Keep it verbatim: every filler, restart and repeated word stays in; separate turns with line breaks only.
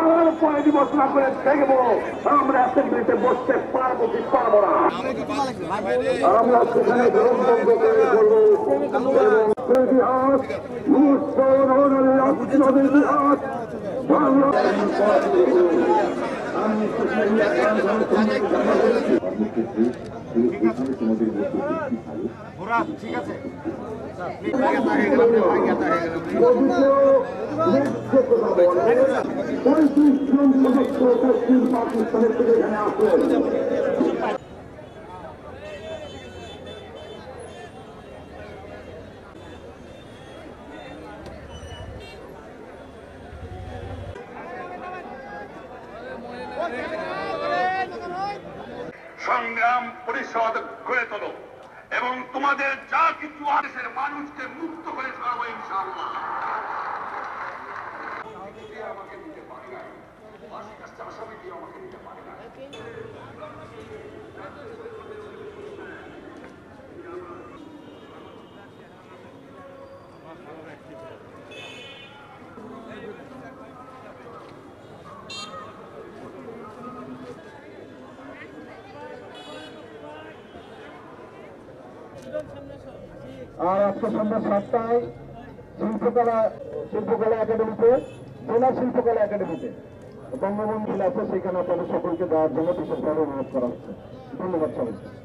তারপরে দিবস না করে দেখবো আমরা অ্যাসেম্বলিতে বসতে পারবো কি পারবো না। আমরা সেখানে বন্ধ করে করবো ইতিহাস ইতিহাস বাংলা ঠিক আছে পঁয়ত্রিশ জন সদস্য পশ্চিম পাকিস্তানের থেকে এখানে আসলেন। সংগ্রাম পরিষদ গড়ে তোলো এবং তোমাদের যা কিছু দেশের মানুষকে মুক্ত করে ছাড়বো ইনশাআল্লাহ। আমাকে দিতে পারি না, আসামি দিয়ে আমাকে দিতে পারি না। আর আজকে সন্ধ্যা সাতটায় শিল্পকলা শিল্পকলা একাডেমিতে জেলা শিল্পকলা একাডেমিতে বঙ্গবন্ধু আছে, সেখানে আপনাদের সকলকে দেওয়ার জন্য বিশেষভাবে অনুরোধ করা হচ্ছে। ধন্যবাদ সবাই।